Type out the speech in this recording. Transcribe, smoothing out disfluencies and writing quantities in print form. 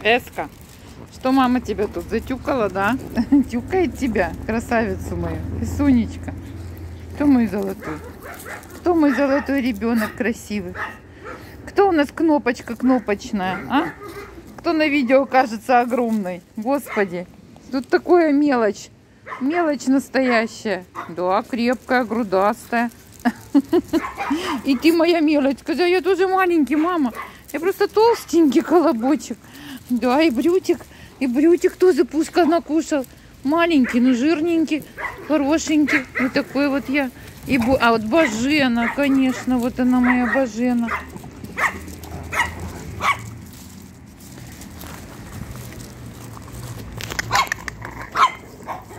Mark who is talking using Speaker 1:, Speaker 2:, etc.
Speaker 1: Эска, что мама тебя тут затюкала, да? Тюкает тебя, красавицу мою, Сонечка. Кто мой золотой? Кто мой золотой ребенок красивый? Кто у нас кнопочка кнопочная, а? Кто на видео кажется огромной? Господи, тут такое мелочь. Мелочь настоящая. Да, крепкая, грудастая. И ты моя мелочь. Хотя я тоже маленький, мама. Я просто толстенький колобочек. Да, и брютик тоже Пушка накушал. Маленький, но жирненький, хорошенький. Вот такой вот я. А вот Божена, конечно, вот она моя Божена.